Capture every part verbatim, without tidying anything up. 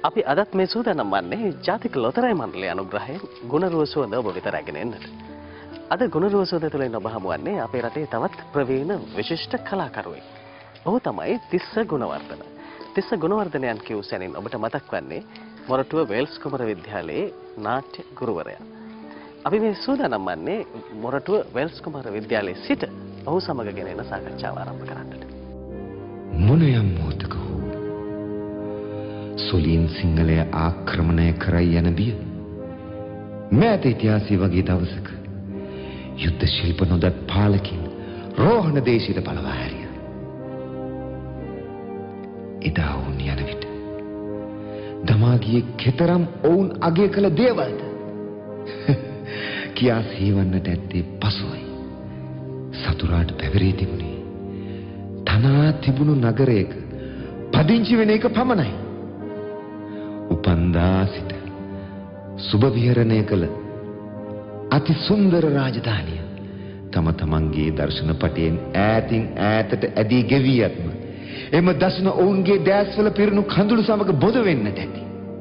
අපි අදත් මේ සූදානම් වන්නේ ජාතික ලොතරැයි මණ්ඩලයේ අනුග්‍රහයෙන් ගුණරුව සුවඳ ඔබ වෙත රැගෙන එන්නට. අද ගුණරුව සුවඳ තුළින් ඔබ හමුවන්නේ අපේ රටේ තවත් ප්‍රවීණ විශිෂ්ට කලාකරුවෙක්. ඔහු තමයි තිස්ස ගුණවර්ධන. තිස්ස ගුණවර්ධනයන් කියූ සැනින් ඔබට මතක් වන්නේ මොරටුව වේල්ස් කුමර විද්‍යාලයේ නාට්‍ය ගුරුවරයා. අපි මේ සූදානම් වන්නේ මොරටුව වේල්ස් කුමර විද්‍යාලයේ සිට ඔහු සමග ගෙන එන සාකච්ඡාව ආරම්භ කරන්නට. මොනියම් මොහොතක සොලින් සිංහලය ආක්‍රමණය කරයි යන බිය මෑත ඉතිහාසයේ වගේ දවසක යුද්ධ ශිල්ප නොදත් පාලකින් රෝහණ දේශයට බලවා හැරියා. එදා වුන් යන විට දමාගියේ කෙතරම් ඔවුන් අගය කළ දේවල්ද කියා සීවන්නට ඇත්තේ පසුවයි. සතුරාට පැවරී තිබුණේ තනා තිබුණු නගරයක පදිංචි වෙන එක පමණයි. උපන්දා සිට සුබ විහරණය කළ අති සුන්දර රාජධානිය තම තමන්ගේ දර්ශන පටයෙන් ඈතින් ඈතට ඇදී ගෙවියත්ම එම දර්ශන ඔවුන්ගේ දැස්වල පිරුණු කඳුළු සමග බොද වෙන්නට ඇති.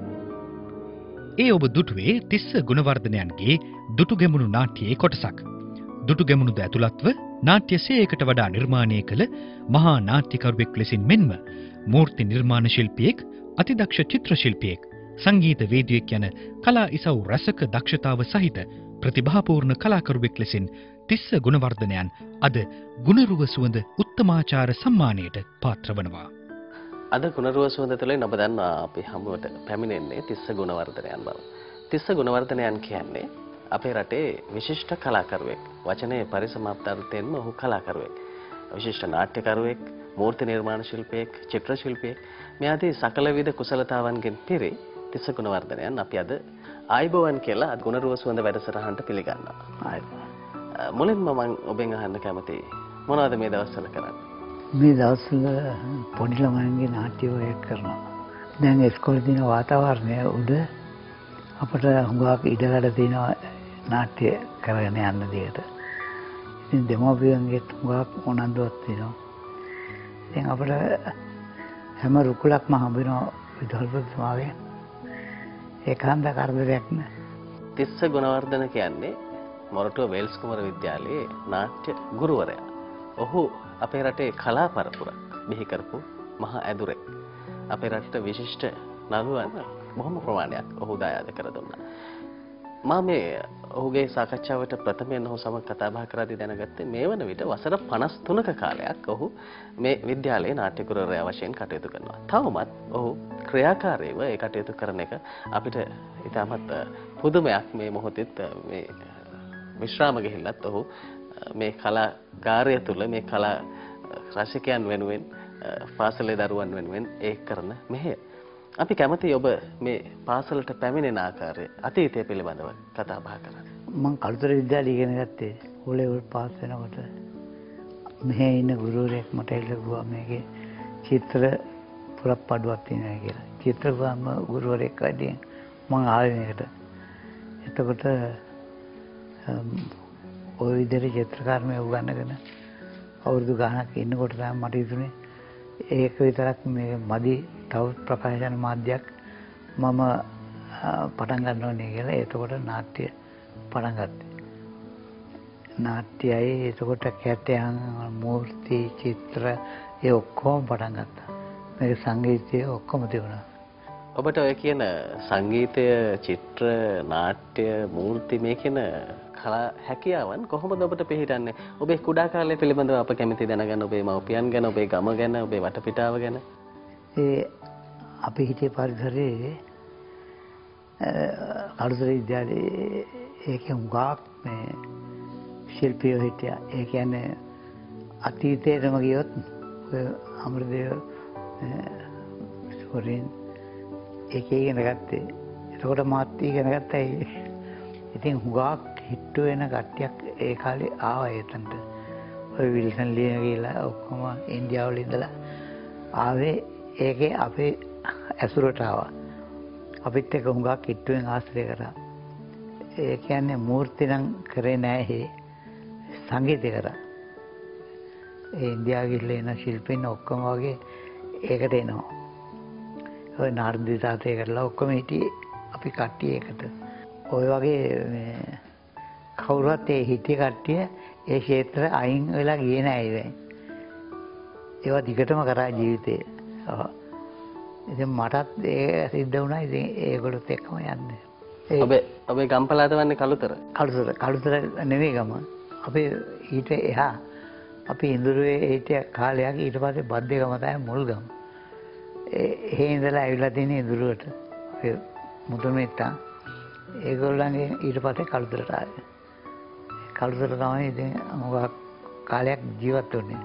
ඒ ඔබ දුටුවේ තිස්ස ගුණවර්ධනයන්ගේ දුටුගෙමුණු නාට්‍යයේ කොටසක්. දුටුගෙමුණුද ඇතුළත්ව නාට්‍ය සේයකට වඩා නිර්මාණය කළ මහා නාට්‍යකරුවෙක් ලෙසින් මෙන්ම මූර්ති නිර්මාණ ශිල්පියෙක්, අතිදක්ෂ චිත්‍ර ශිල්පියෙක්, සංගීත වේදිකයෙක් යන කලා ඉසව් රසක දක්ෂතාව සහිත ප්‍රතිභාපූර්ණ කලාකරුවෙක් ලෙසින් තිස්ස ගුණවර්ධනයන් අද ගුණරුව සුවඳ උත්තමාචාර සම්මානයට පාත්‍ර වනවා. අද ගුණරුව සුවඳ තුළින් ඔබ දන්නවා අපි හමුවට පැමිණෙන්නේ තිස්ස ගුණවර්ධනයන් බව. තිස්ස ගුණවර්ධනයන් කියන්නේ අපේ රටේ විශිෂ්ට කලාකරුවෙක්. වචනේ පරිසමාප්ත අර්ථයෙන්ම ඔහු කලාකරුවෙක්. විශිෂ්ට නාට්‍යකරුවෙක්, මූර්ති නිර්මාණ ශිල්පියෙක්, චිත්‍ර ශිල්පියෙක්. මේ ආදී සකල විද කුසලතාවන්ගෙන් පිරි තිස්ස ගුණවර්ධනයන් අපි අද ආයිබෝවන් කියලා ගුණරුව සුවඳ වැඩසටහනට පිළිගන්නවා. ආයිබෝවන්. මුලින්ම මම ඔබෙන් අහන්න කැමතියි මොනවද මේ දවස්වල කරන්නේ? මේ දවස්වල පොඩි ළමයින්ගේ නාට්‍ය වේක් කරනවා. දැන් ඉස්කෝලේ දින වාතාවරණය උඩ අපට හුඟක් ඉඩකඩ තියෙනවා නාට්‍ය කරගෙන යන්න දෙයට. ඉතින් දෙමව්පියන්ගේ හුඟක් උනන්දුවක් තියෙනවා. ඉතින් අපිට හැම රුකුලක්ම හම්බ වෙනවා විදුහල්පතිතුමාගෙන්. ඒකාන්ත කරදරයක් නෑ. තිස්ස ගුණවර්ධන කියන්නේ මොරටුව වේල්ස් කුමර විද්‍යාලයේ නාට්‍ය ගුරුවරයා. ඔහු අපේ රටේ කලා පරපුරක් බිහි කරපු මහා ඇදුරෙක්. අපේ රටට විශිෂ්ට නළුවන් බොහොම ප්‍රමාණයක් ඔහු දායාද කර දුන්නා. මම මේ ඔහුගේ සාකච්ඡාවට ප්‍රථමයෙන් ඔහු සමග කතා බහ කරද්දී දැනගත්තේ මේ වන විට වසර පනස් තුනක කාලයක් ඔහු මේ විද්‍යාලයේ නාට්‍ය ගුරුවරයා වශයෙන් කටයුතු කරනවා. තවමත් ඔහු ක්‍රියාකාරීව ඒ කටයුතු කරන එක අපිට ඉතාමත් පුදුමයක්. මේ මොහොතෙත් මේ විශ්‍රාම ගිහිල්ලත් ඔහු මේ කලාගාරය තුළ මේ කලා රසිකයන් වෙනුවෙන් පාසලේ දරුවන් වෙනුවෙන් ඒක කරන මෙහෙය. අපි කැමතියි ඔබ මේ පාසලට පැමිණෙන ආකාරය අතීතය පිළිබඳව කතා බහ කරන්න. මම කළුතර විද්‍යාලය ඉගෙන ගත්තේ ඕ ලෙවල් පාස් වෙනකොට. මෙහි ඉන්න ගුරුවරයෙක් මට ඉල්ලුවා මේකේ චිත්‍ර පුරප්පඩුවක් තියෙනවා කියලා. චිත්‍ර ගුරුවරයෙක් වඩියෙන් මම ආවේ මේකට. එතකොට ඔය විදිහට චිත්‍රකර්මය උගන්වගෙන අවුරුදු ගාණක් ඉන්නකොට තමයි මට හිතුනේ ඒක විතරක් මේ මදි තව ප්‍රකාශන මාධ්‍යයක් මම පටන් ගන්න ඕනේ කියලා. එතකොට නාට්‍ය පටන් ගත්තා. නාට්‍යයයි එතකොට කැටයන්, මූර්ති, චිත්‍ර ඒ ඔක්කොම පටන් ගත්තා. මේක සංගීතය ඔක්කොම තිබුණා. ඔබට ඔය කියන සංගීතය, චිත්‍ර, නාට්‍ය, මූර්ති මේ කියන කලා හැකියාවන් කොහොමද ඔබට පිළිහිටන්නේ? ඔබේ කුඩා කාලය පිළිබඳව අප කැමති දැනගන්න. ඔබේ මව්පියන් ගැන, ඔබේ ගම ගැන, ඔබේ වටපිටාව ගැන. ඒ අපි හිතේ පරිසරයේ කළුතර විද්‍යාලයේ ඒකේ හුඟක් මේ ශිල්පියෝ හිටියා. ඒ කියන්නේ අතීතයටම ගියොත් ඔය අමරදේව සොරින් ඒකේ ඉගෙන ගත්තේ. එතකොට මාත් ඉගෙන ගත්තා. ඉතින් හුඟක් හිට්ටු වෙන කට්ටියක් ඒ කාලේ ආවා එතනට. ඔය විල්සන් ලියන කියලා ඔක්කොම ඉන්දියාවල ඉඳලා ආවේ ඒකේ අපේ ඇසුරට ආවා. අපිත් එක්ක හුඟක් හිට්ටුවෙන් ආශ්‍රය කරා. ඒ කියන්නේ මූර්ති නම් කරේ නැහැ, සංගීතය කරා. ඒ ඉන්දියාව ගිහිල්ලා එන ශිල්පීන් ඔක්කොම වගේ ඒකට එනවා. ඔය නාරද තාතේ කරලා ඔක්කොම හිටියේ අපි කට්ටිය එකට. ඔය වගේ මේ කවුරුත් ඒ හිටිය කට්ටිය ඒ ක්ෂේත්‍ර අයින් වෙලා ගියේ නෑ ඉතින්. ඒවා දිගටම කරා ජීවිතේ. ඔව්. ඉතින් මටත් ඒ සිද්ධ වුණා ඉතින් ඒගොල්ලොත් එක්කම යන්නේ. ඔබේ ඔබේ ගම්පලාත වන්නේ කළුතර. කළුතර කළුතර නෙවෙයි ගම. අපි ඊට එහා අපි ඉඳුරුවේ හිටිය කාලයක් ඊට පස්සේ බද්දේ ගම තමයි මුල් ගම. ඒ එහෙ ඉඳලා ඇවිල්ලා තියෙන ඉඳුරුවට අපි මුතුමෙට්ටා ඒගොල්ලන්ගේ ඊට පස්සේ කළුතරට ආවේ. කළුතර තමයි ඉතින් මොකක් කාලයක් ජීවත් වුනේ.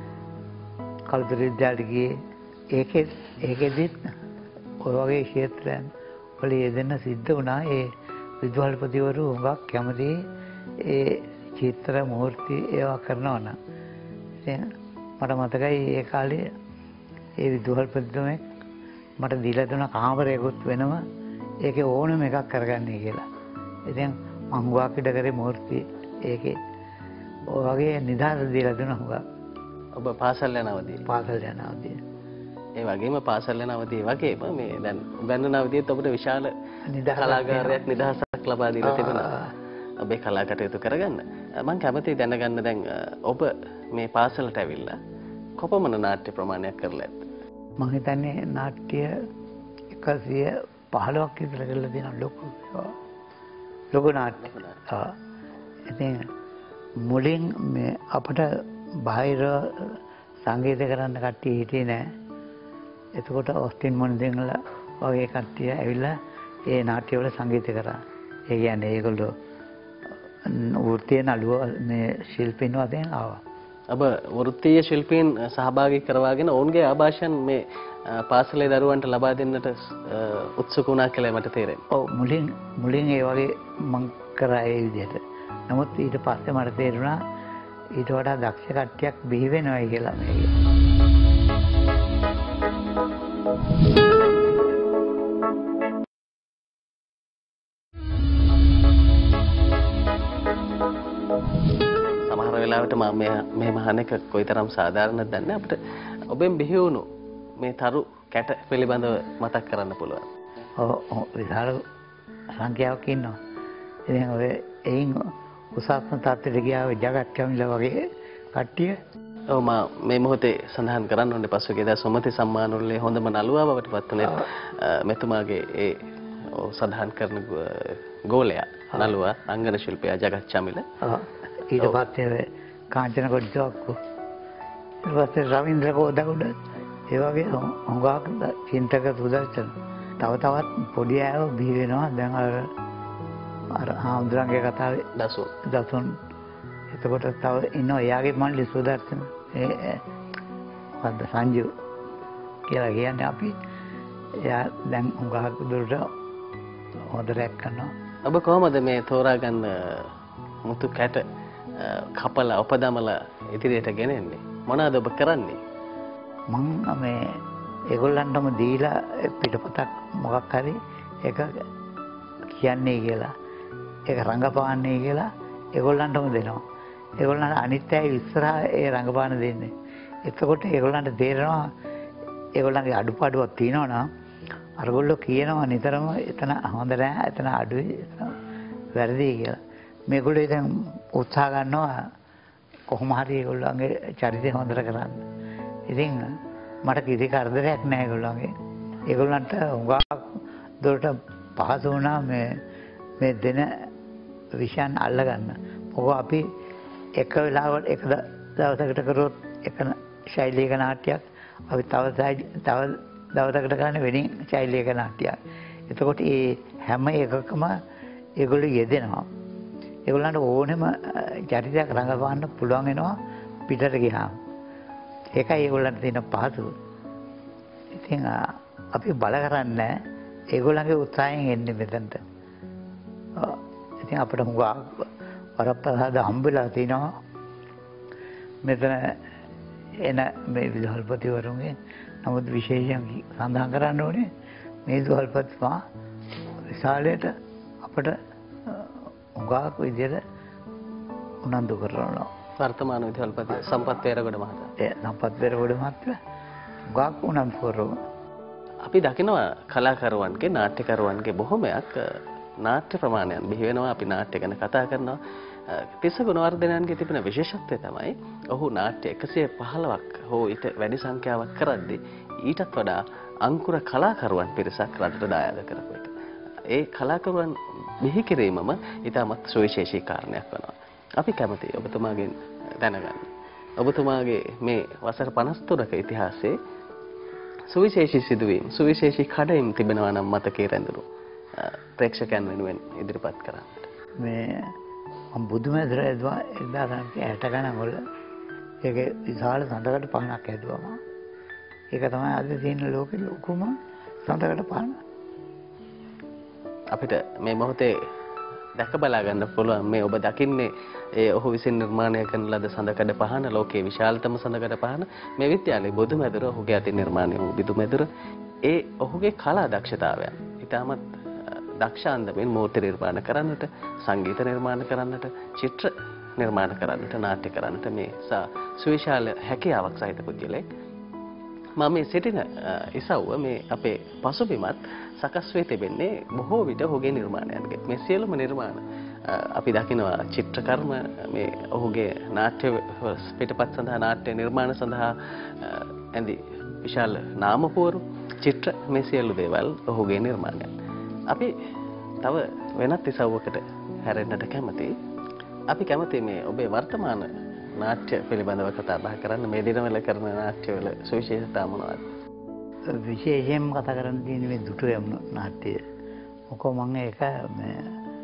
කළුතර විද්‍යාලයට ගියේ ඒකෙත් ඒකෙදිත් ඔය වගේ ක්ෂේත්‍රයන් වල යෙදෙන්න සිද්ධ වුණා. ඒ විද්‍යාලපතිවරු හුඟක් කැමති ඒ චිත්‍ර මූර්ති ඒවා කරනවා නම්. ඉතින් මට මතකයි ඒ කාලේ ඒ විද්‍යාලපතිතුමෙක් මට දීලා දුන්න කාමරයකුත් වෙනම ඒකේ ඕනම එකක් කරගන්නයි කියලා. ඉතින් මං හුඟක් ඉඩ කරේ මූර්ති ඒකේ ඔය වගේ නිදහස දීලා දුන්නා හුඟක්. ඔබ පාසල් යන අවදී. පාසල් යන අවදී. ඒ වගේම පාසල් යන අවදී වගේම මේ දැන් උගන්වන අවදීත් ඔබට විශාල කලාගාරයක් නිදහසක් ලබා දීලා තිබුණා. ඔබේ කලා කටයුතු කරගන්න. මම කැමතියි දැනගන්න දැන් ඔබ මේ පාසලට ඇවිල්ලා කොපමණ නාට්‍ය ප්‍රමාණයක් කරලා ඇද්ද? මම හිතන්නේ නාට්‍ය එකසිය පහළොවක් විතර කරලා තියෙනවා ලොකු. ලොකු නාට්‍ය. ආ. ඉතින් මුලින් මේ අපට බාහිර සංගීත කරන්න කට්ටිය හිටියේ නෑ. එතකොට ඔස්ටින් මොන්දෙන්ගල වගේ කට්ටිය ඇවිල්ලා ඒ නාට්‍යවල සංගීත කරා. ඒ කියන්නේ ඒගොල්ලෝ වෘත්තීය නළුව මේ ශිල්පීන් වශයෙන් ආවා. ඔබ වෘත්තීය ශිල්පීන් සහභාගී කරවාගෙන ඔවුන්ගේ ආభాෂයන් මේ පාසලේ දරුවන්ට ලබා දෙන්නට උත්සුක වුණා කියලා මට තේරෙනවා. ඔව් මුලින් මුලින් ඒ වගේ මං කරා ඒ විදිහට. නමුත් ඊට පස්සේ මට තේරුණා ඊට වඩා දක්ෂ කට්ටියක් බිහි වෙනවයි කියලා මේක. සමහර වෙලාවට මම මේ මේ මහාන එක කොයිතරම් සාධාරණද දන්නේ අපිට ඔබෙන් බිහි වුණු මේ තරු කැට පිළිබඳව මතක් කරන්න පුළුවන්. ඔව් විශාල සංඛ්‍යාවක් ඉන්නවා. ඉතින් ඔය එයින් උසස්ම තත්ත්වයට ගියා ඔය ජගත් කැමිල වගේ කට්ටිය. ඔව් මම මේ මොහොතේ සඳහන් කරන්න ඕනේ පසුගිය දා සොමති සම්මානවලේ හොඳම නළුවා බවට පත් වුණේ මෙතුමාගේ ඒ සඳහන් කරන ගෝලයා නළුවා රංගන ශිල්පියා ජගත් චමිල. ඊට පස්සේ කාංචන කොඩ්ඩක්කු ඊට පස්සේ රවීන්ද්‍ර කෝදගුඩ ඒ වගේ හුඟක් චින්තක සුදර්ශන තව තවත් පොඩි අයව බිහි වෙනවා. දැන් අර අර ආම්දුරන්ගේ කතාවේ දසුන් දසුන් එතකොට තව ඉන්නවා එයාගේ මල්ලි සුදර්ශන ඒ වද්ද සංජු කියලා කියන්නේ අපි එයා දැන් හුඟක් දුරට හොඳ රැක් කරනවා. ඔබ කොහොමද මේ තෝරාගන්න මුතු කැට කපලා උපදමලා ඉදිරියට ගෙනෙන්නේ? මොනවද ඔබ කරන්නේ? මම මේ ඒගොල්ලන්ටම දීලා පිටපතක් මොකක් හරි එක කියන්නේ කියලා ඒක රංගපාන්නේ කියලා ඒගොල්ලන්ටම දෙනවා. ඒගොල්ලන්ට අනිත් අය ඉස්සරහා ඒ රංගපාන දෙන්නේ. එතකොට ඒගොල්ලන්ට තේරෙනවා ඒගොල්ලන්ගේ අඩුපාඩුවක් තියෙනවා නම් අරගොල්ලෝ කියනවා නිතරම එතන හොඳ නැහැ එතන අඩුයි එතන වැරදි කියලා. මේගොල්ලෝ දැන් උත්සාහ ගන්නවා කොහොම හරි ඒගොල්ලන්ගේ චරිතය හොඳට කරන්න. ඉතින් මට කිසි කරදරයක් නැහැ ඒගොල්ලන්ගේ. ඒගොල්ලන්ට හුඟක් දුරට පහසු වුණා මේ මේ දෙන විෂයන් අල්ලගන්න. මොකද අපි එක වෙලාවකට එක දවසකට කරොත් එක ශෛලියක නාට්‍යයක් අපි තව තව දවසකට කරන්නේ වෙනින් ශෛලියක නාට්‍යයක්. එතකොට මේ හැම එකකම ඒගොල්ලෝ යෙදෙනවා. ඒගොල්ලන්ට ඕනෙම චරිතයක් රඟපාන්න පුළුවන් වෙනවා පිටට ගියාම. ඒකයි ඒගොල්ලන්ට තියෙන පහසුව. ඉතින් අපි බල කරන්නේ ඒගොල්ලන්ගේ උත්සාහයෙන් එන්නේ මෙතනට. ඉතින් අපිට හුඟා වරප්‍රසාද හම්බෙලා තිනවා. මෙතන එන මේ විදුහල්පතිවරුන්ගේ නමුත් විශේෂයෙන් සඳහන් කරන්න ඕනේ මේ විදුහල්පතිතුමා විශාලයට අපිට හුඟක් විදියට උනන්දු කරනවා. වර්තමාන විදුහල්පති සම්පත් වේරගොඩ මහතා. ඒ සම්පත් වේරගොඩ මහතා හුඟක් උනන්දු කරනවා. අපි දකිනවා කලාකරුවන්ගේ නාට්‍යකරුවන්ගේ බොහොමයක් නාට්‍ය ප්‍රමාණයන් බිහි වෙනවා. අපි නාට්‍ය ගැන කතා කරනවා. තිස්ස ගුණවර්ධනයන්ගේ තිබෙන විශේෂත්වය තමයි ඔහු නාට්‍ය එකසිය පහළොවක් හෝ ඊට වැඩි සංඛ්‍යාවක් කරද්දී ඊටත් වඩා අංකුර කලාකරුවන් පිරිසක් රටට දායාද කරපු එක. ඒ කලාකරුවන් බිහි කිරීමම ඉතාමත් සුවිශේෂී කාරණයක් වෙනවා. අපි කැමතියි ඔබතුමාගෙන් දැනගන්න. ඔබතුමාගේ මේ වසර පනස් තුනක ඉතිහාසයේ සුවිශේෂී සිදුවීම් සුවිශේෂී කඩයිම් තිබෙනවා නම් මතකයේ රැඳුණු ප්‍රේක්ෂකයන් වෙනුවෙන් ඉදිරිපත් කරන්නට. මේ මම බුදුමැදුර ඇදුවා එක්දාස් නවසිය හැට ගණන් වල. ඒක විශාල සඳකඩ පහනක් ඇදුවා මම. ඒක තමයි අද තියෙන ලෝකෙ ලොකුම සඳකඩ පහන. අපිට මේ මොහොතේ දැක බලා ගන්න පුළුවන් මේ ඔබ දකින්නේ ඒ ඔහු විසින් නිර්මාණය කරන ලද සඳකඩ පහන, ලෝකයේ විශාලතම සඳකඩ පහන. මේ විද්‍යාලයේ බුදුමැදුර ඔහුගේ අතින් නිර්මාණය වූ බුදුමැදුර ඒ ඔහුගේ කලා දක්ෂතාවයන් ඉතාමත් දක්ෂ අන්දමින් මූර්ති නිර්මාණ කරන්නට, සංගීත නිර්මාණ කරන්නට, චිත්‍ර නිර්මාණ කරන්නට, නාට්‍ය කරන්නට මේ සුවිශාල හැකියාවක් සහිත පුද්ගලෙක්. මම මේ සිටින ඉසව්ව මේ අපේ පසුබිමත් සකස් වී තිබෙන්නේ බොහෝ විට ඔහුගේ නිර්මාණයන්ගේ. මේ සියලුම නිර්මාණ අපි දකිනවා චිත්‍රකර්ම, මේ ඔහුගේ නාට්‍ය පිටපත් සඳහා නාට්‍ය නිර්මාණ සඳහා ඇඳි විශාල නාමපුවරු, චිත්‍ර, මේ සියලු දේවල් ඔහුගේ නිර්මාණයන්. අපි තව වෙනත් ඉසව්වකට හැරෙන්නට කැමතියි. අපි කැමති මේ ඔබේ වර්තමාන නාට්‍ය පිළිබඳව කතා බහ කරන්න. මේ දිනවල කරන නාට්‍යවල සුවිශේෂතා මොනවද? විශේෂයෙන්ම කතා කරන්න තියෙන්නේ මේ දුටු යමුණු නාට්‍යය. මොකෝ මම ඒක මේ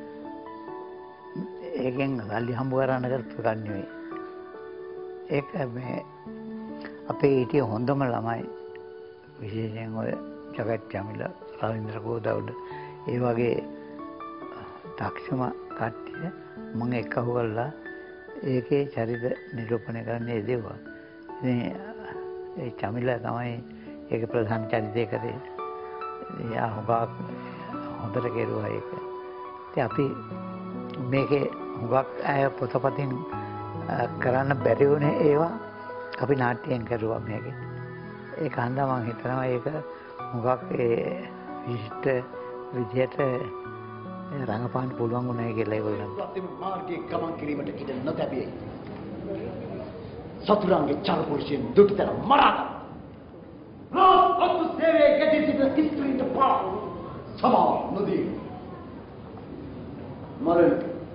ඒකෙන් සල්ලි හම්බ කරන්න කරපු එකක් නෙවෙයි. ඒක මේ අපේ හිටිය හොඳම ළමයි විශේෂයෙන් ඔය ජගත් චමිල, රවීන්ද්‍ර කෝදවුඩ ඒ වගේ දක්ෂම කට්ටිය මම එක්කහුව කරලා ඒකේ චරිත නිරූපණය කරන්න යෙදුවා. ඉතින් ඒ චමිල තමයි ඒක ප්‍රධාන චරිතය කරේ. එයා හුඟක් හොඳට කෙරුවා ඒක. ඉතින් අපි මේකේ හුඟක් අය පොතපතින් කරන්න බැරි වුණේ ඒවා අපි නාට්‍යයෙන් කරුවා මේකේ. ඒක හන්දා මම හිතනවා ඒක හුඟක් ඒ විශිෂ්ට විදියට රංගපාන්න පුළුවන් වුණා කියලා ඒගොල්ලන්ට. ප්‍රතිම මාර්ගයේ ගමන් කිරීමට ඉඩ නොතැබේ. සතුරන්ගේ චරපුරුෂයන් දුටුතර මරා දමා. රාජ් ඔත්තු සේවයේ ගෙඩි සිට ඉස්ත්‍රීන්ට පා. සමා නොදී. මරණ.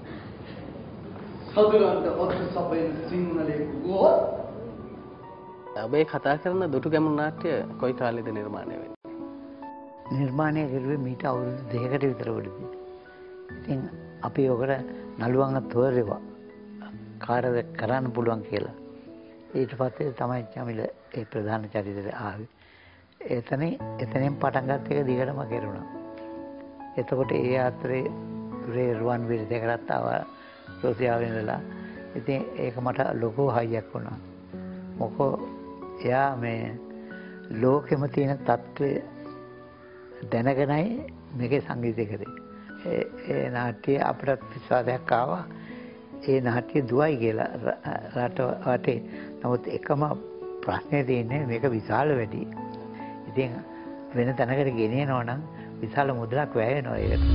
සතුරන්ට ඔත්තු සපයන සිංහලේ ගෝ. ඔබේ කතා කරන දුටුගැමුණු නාට්‍ය කොයි කාලෙද නිර්මාණය වෙන්නේ? නිර්මාණය කරුවේ මීට අවුරුදු දෙකකට විතර වලදී. ඉතින් අපි ඔකට නළුවන්ව තෝරෙවා කාටද කරන්න පුළුවන් කියලා. ඊට පස්සේ තමයි චමිල ඒ ප්‍රධාන චරිතයට ආවේ. එතන එතනින් පටන් ගත්ත එක දිගටම කෙරුණා. එතකොට ඒ අතරේ රේ රුවන් විරදයකටත් ආවා රෝසියාවෙන් ඉඳලා. ඉතින් ඒක මට ලොකු හයියක් වුණා. මොකෝ එයා මේ ලෝකෙම තියෙන තත්ත්වය දැනගෙනයි මේකේ සංගීතය කරේ. ඒ නාට්‍ය අපිට විශ්වාසයක් ආවා. ඒ නාට්‍ය දුවයි කියලා රට වටේ. නමුත් එකම ප්‍රශ්නේ තියෙන්නේ මේක විශාල වැඩි. ඉතින් වෙන තැනකට ගෙනියනවා නම් විශාල මුදලක් වැය වෙනවා ඒකට.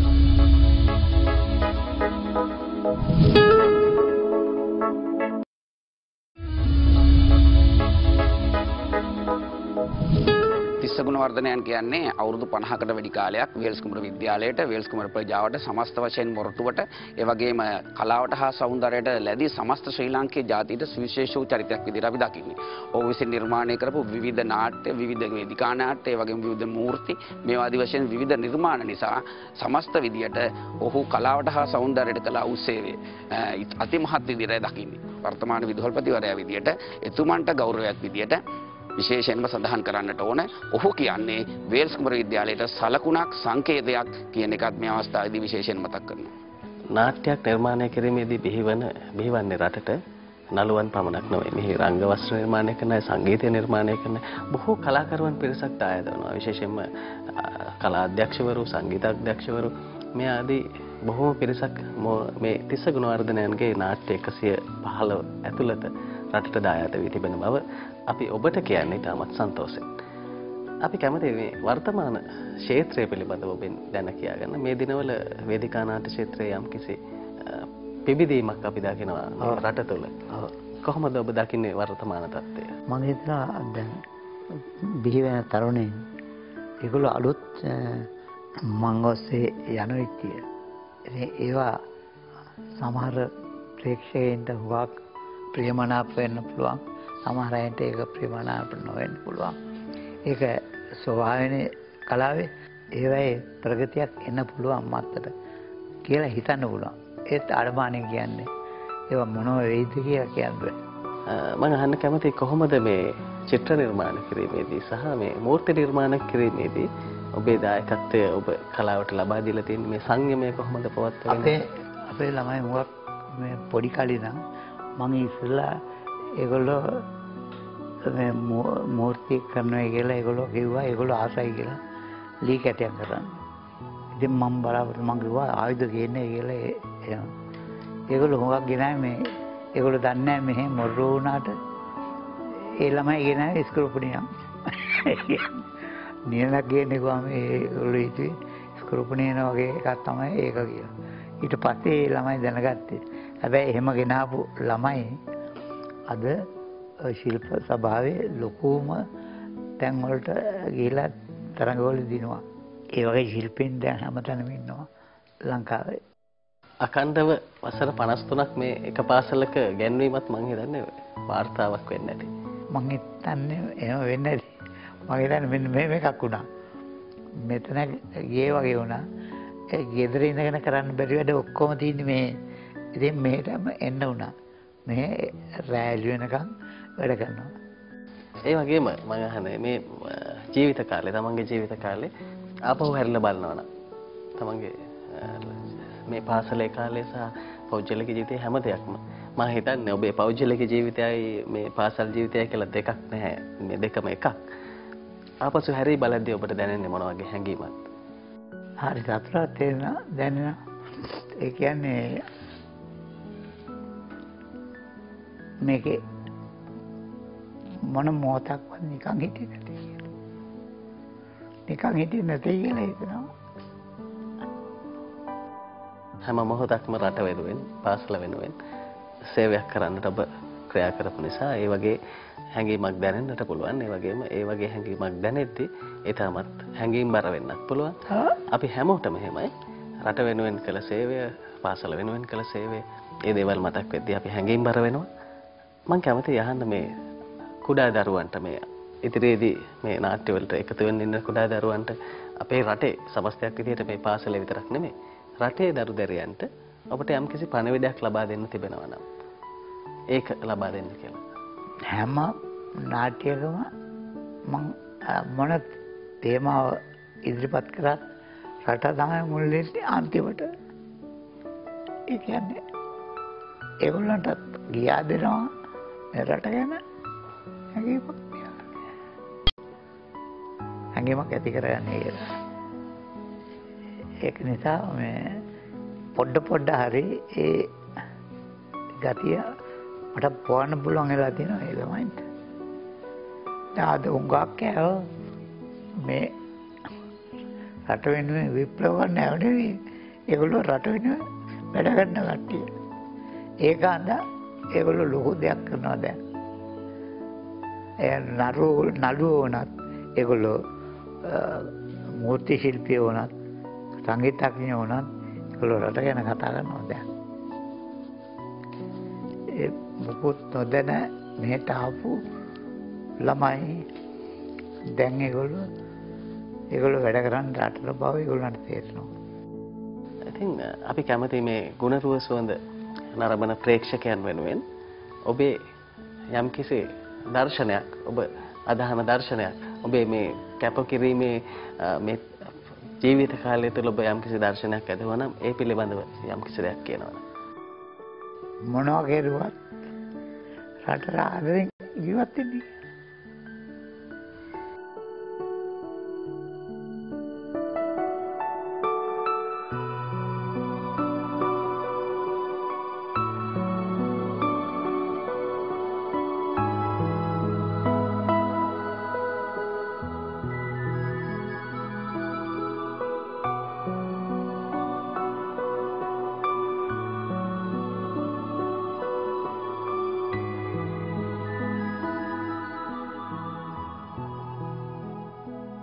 තිස්ස ගුණවර්ධනයන් කියන්නේ අවුරුදු පනහකට වැඩි කාලයක් වේල්ස් කුමර විද්‍යාලයට, වේල්ස් කුමර ප්‍රජාවට, සමස්ත වශයෙන් මොරටුවට, ඒ වගේම කලාවට හා සෞන්දර්යයට ලැබී සමස්ත ශ්‍රී ලාංකේය ජාතියට සුවිශේෂ වූ චරිතයක් විදිහට අපි දකින්නේ. ඔහු විසින් නිර්මාණය කරපු විවිධ නාට්‍ය, විවිධ වේදිකා නාට්‍ය, ඒ වගේම විවිධ මූර්ති, මේවා ආදී වශයෙන් විවිධ නිර්මාණ නිසා සමස්ත විදියට ඔහු කලාවට හා සෞන්දර්යයට කළ වූ සේවය අතිමහත් විදිහට දකින්නේ. වර්තමාන විදුහල්පතිවරයා විදියට එතුමන්ට ගෞරවයක් විදියට විශේෂයෙන්ම සඳහන් කරන්නට ඕන. ඔහු කියන්නේ වේල්ස් කුමර විද්‍යාලයට සලකුණක්, සංකේතයක් කියන එකත් මේ අවස්ථාවේදී විශේෂයෙන් මතක් කරනවා. නාට්‍යයක් නිර්මාණය කිරීමේදී බිහිවන බිහිවන්නේ රටට නළුවන් පමණක් නොවේ. මෙහි රංග වස්ත්‍ර නිර්මාණය කරන අය, සංගීතය නිර්මාණය කරන බොහෝ කලාකරුවන් පිරිසක් දායාද වෙනවා. විශේෂයෙන්ම කලා අධ්‍යක්ෂවරු, සංගීත අධ්‍යක්ෂවරු මේ ආදී බොහෝ පිරිසක් මේ තිස්ස ගුණවර්ධනයන්ගේ නාට්‍ය එකසිය පහළොව ඇතුළත රටට දායාද වී තිබෙන බව අපි ඔබට කියන්නේ ඉතාමත් සන්තෝෂෙන්. අපි කැමති මේ වර්තමාන ක්ෂේත්‍රය පිළිබඳව ඔබෙන් දැන කියාගන්න. මේ දිනවල වේදිකා නාට්‍ය ක්ෂේත්‍රයේ යම්කිසි පිබිදීමක් අපි දකිනවා රට තුළ. කොහොමද ඔබ දකින්නේ වර්තමාන තත්ත්වය? මම හිතනවා දැන් බිහි වෙන තරුණයින් ඒගොල්ලෝ අලුත් මං ඔස්සේ යන විදිය. ඒවා සමහර ප්‍රේක්ෂකයන්ට හුඟක් ප්‍රියමනාප වෙන්න පුළුවන්. සමහර අයට ඒක ප්‍රියමනාප නොවෙන්න පුළුවන්. ඒක ස්වභාවයෙන් කලාවේ ඒවයි ප්‍රගතියක් එන්න පුළුවන් මත්තට කියලා හිතන්න පුළුවන්. ඒත් අඩමාණේ කියන්නේ ඒවා මොනව වෙයිද කියලා කියන්නේ. මම අහන්න කැමතියි කොහොමද මේ චිත්‍ර නිර්මාණ කිරීමේදී සහ මේ මූර්ති නිර්මාණ කිරීමේදී ඔබේ දායකත්වය ඔබ කලාවට ලබා දීලා තියෙන මේ සංයමය කොහොමද පවත්වන්නේ? අපේ අපේ ළමයි මුවක් මේ පොඩි කලේ නම් මම ඉස්සෙල්ලා ඒගොල්ලෝ මේ මූර්ති කරනවා කියලා ඒගොල්ලෝ කිව්වා ඒගොල්ලෝ ආසයි කියලා ලී කැටයක් කරන්න. ඉතින් මම බලාපොරොත්තු මම කිව්වා ආයුධ ගේන්නේ කියලා එනවා. ඒගොල්ලෝ හුඟක් ගෙනාවේ මේ ඒගොල්ලෝ දන්නේ නැහැ මෙහෙ මොරෝ වුණාට ඒ ළමයි ගෙනාවේ ස්ක්‍රූපණියක්. නියලක් ගේන්නේ කොහම ඒගොල්ලෝ හිතුවේ ස්ක්‍රූපණියන වගේ එකක් තමයි ඒක කියලා. ඊට පස්සේ ඒ ළමයි දැනගත්තේ. හැබැයි එහෙම ගෙනාපු ළමයි අද ශිල්ප සභාවේ ලොකුම තැන් වලට ගිහිලා තරඟවල දිනවා. ඒ වගේ ශිල්පීන් දැන් හැමතැනම ඉන්නවා ලංකාවේ. අකණ්ඩව වසර පනස් තුනක් මේ එක පාසලක ගැන්වීමත් මං හිතන්නේ වාර්තාවක් වෙන්නේ නැති. මං හිතන්නේ එහෙම වෙන්නේ නැති. මං හිතන්නේ මෙන්න මෙහෙම එකක් වුණා. මෙතන ගියේ වගේ වුණා. ඒ ගෙදර ඉඳගෙන කරන්න බැරි වැඩ ඔක්කොම තියෙන්නේ මේ. ඉතින් මෙහෙටම එන්න වුණා. මේ රැලි වෙනකන් වැඩ කරනවා. ඒ වගේම මම අහන්නේ මේ ජීවිත කාලේ තමන්ගේ ජීවිත කාලේ ආපහු හැරිලා බලනවා නම් තමන්ගේ මේ පාසලේ කාලේ සහ පෞද්ගලික ජීවිතේ හැම දෙයක්ම මම හිතන්නේ ඔබේ පෞද්ගලික ජීවිතයයි මේ පාසල් ජීවිතයයි කියලා දෙකක් නැහැ. මේ දෙකම එකක්. ආපසු හැරී බලද්දී ඔබට දැනෙන්නේ මොන වගේ හැඟීමක්ද? හරි සතුටක් තේරෙනවා දැනෙනවා. ඒ කියන්නේ මේකේ මොන මොහොතක්වත් නිකන් හිටියේ නැති කියලා. නිකන් හිටියේ නැති කියලා හිතනවා. හැම මොහොතක්ම රට වෙනුවෙන් පාසල වෙනුවෙන් සේවයක් කරන්නට ඔබ ක්‍රියා කරපු නිසා ඒ වගේ හැඟීමක් දැනෙන්නට පුළුවන්. ඒ වගේම ඒ වගේ හැඟීමක් දැනෙද්දී ඊටමත් හැඟීම් බර වෙන්නත් පුළුවන්. අපි හැමෝටම එහෙමයි. රට වෙනුවෙන් කළ සේවය, පාසල වෙනුවෙන් කළ සේවය, ඒ දේවල් මතක් වෙද්දී අපි හැඟීම් බර වෙනවා. මම කැමතියි අහන්න මේ කුඩා දරුවන්ට මේ ඉදිරියේදී මේ නාට්‍ය වලට එකතු වෙන්න ඉන්න කුඩා දරුවන්ට අපේ රටේ සමස්තයක් විදිහට මේ පාසලේ විතරක් නෙමෙයි රටේ දරු දැරියන්ට ඔබට යම්කිසි පණිවිඩයක් ලබා දෙන්න තිබෙනවා නම් ඒක ලබා දෙන්න කියලා. හැම නාට්‍යයකම මම මොන තේමාව ඉදිරිපත් කරත් රට තමයි මුල් වෙන්නේ අන්තිමට. ඒ කියන්නේ ඒගොල්ලන්ට ගියා දෙනවා මේ රට ගැන හැඟීමක් හැඟීමක් ඇති කරගන්නේ කියලා. ඒක නිසා මේ පොඩ පොඩ හරි ඒ ගතිය මට පොවන්න පුළුවන් වෙලා තියෙනවා ඒ ළමයින්ට. ආද උංගක් කෑව මේ රට වෙනුවෙන් විප්ලව කරන්න නෙවෙයි. ඒගොල්ලෝ රට වෙනුවෙන් වැඩ කරන කට්ටිය. ඒක අඳ ඒගොල්ලෝ ලොකු දෙයක් කරනවා දැන්. ඒ නරු නළුවෝ වුණත් ඒගොල්ලෝ මූර්ති ශිල්පියෝ වුණත් සංගීතඥයෝ වුණත් ඒගොල්ලෝ රට ගැන කතා කරනවා දැන්. ඒ මොකොත් නොදැන මෙහෙට ආපු ළමයි දැන් ඒගොල්ලෝ ඒගොල්ලෝ වැඩ කරන් රටට බව ඒගොල්ලන්ට තේරෙනවා. ඉතින් අපි කැමති මේ ගුණරුව සුවඳ නරඹන ප්‍රේක්ෂකයන් වෙනුවෙන් ඔබේ යම්කිසි දර්ශනයක් ඔබ අදහන දර්ශනයක් ඔබේ මේ කැපකිරීමේ මේ ජීවිත කාලය තුළ ඔබ යම්කිසි දර්ශනයක් ඇදුවා නම් ඒ පිළිබඳව යම්කිසි දෙයක් කියනවා. මොනවා කෙරුවත් රටට ආදරෙන් ජීවත් වෙන්නේ.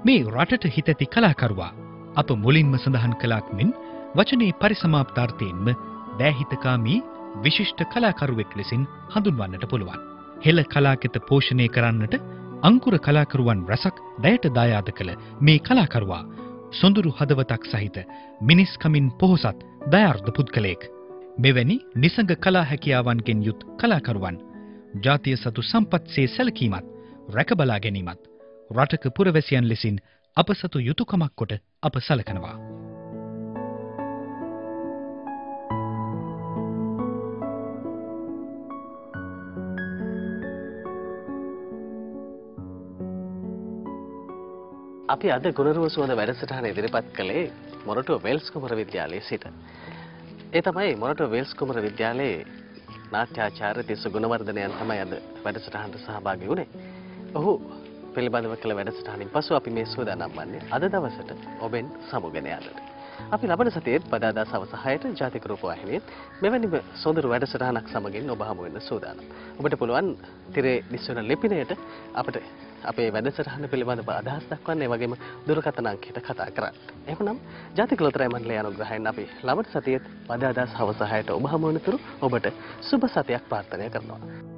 මේ රටට හිතැති කලාකරුවා අප මුලින්ම සඳහන් කළාක් මෙන් වචනේ පරිසමාප්තාර්ථයෙන්ම දෑහිතකාමී විශිෂ්ට කලාකරුවෙක් ලෙසින් හඳුන්වන්නට පුළුවන්. හෙළ කලාකෙත පෝෂණය කරන්නට අංකුර කලාකරුවන් රැසක් දැයට දායාද කළ මේ කලාකරුවා සොඳුරු හදවතක් සහිත මිනිස්කමින් පොහොසත් දයාර්ධ පුද්ගලයෙක්. මෙවැනි නිසඟ කලා හැකියාවන්ගෙන් යුත් කලාකරුවන් ජාතිය සතු සම්පත්සේ සැලකීමත් රැකබලා ගැනීමත් රටක පුරවැසියන් ලෙසින් අප සතු යුතුයකමක් කොට අප සලකනවා. අපි අද ගුණරුව සුවඳ වැඩසටහන ඉදිරිපත් කළේ මොරටුව වෙල්ස් කුමර විද්‍යාලයේ සිට. ඒ තමයි මොරටුව වෙල්ස් කුමර විද්‍යාලයේ නාට්‍යාචාර්ය තිස්ස ගුණවර්ධනයන් තමයි අද වැඩසටහනට සහභාගී වුණේ. ඔහු පිළිබඳව කළ වැඩසටහනින් පසු අපි මේ සූදානම් වන්නේ අද දවසට ඔබෙන් සමුගෙන යන්නට. අපි ලබන සතියේ බදාදා සවස හයට ජාතික රූපවාහිනියෙන් මෙවැනිම සොඳුරු වැඩසටහනක් සමගින් ඔබ හමු වෙන්න සූදානම්. ඔබට පුළුවන් තිරේ දිස්වන ලිපිනයට අපිට අපේ වැඩසටහන පිළිබඳව අදහස් දක්වන්න, ඒ වගේම දුරකථන අංකයට කතා කරන්න. එහෙනම් ජාතික ලොතරැයි මණ්ඩලයේ අනුග්‍රහයෙන් අපි ලබන සතියේ බදාදා සවස හයට ඔබ හමු වෙනතුරු ඔබට සුබ සතියක් ප්‍රාර්ථනා කරනවා.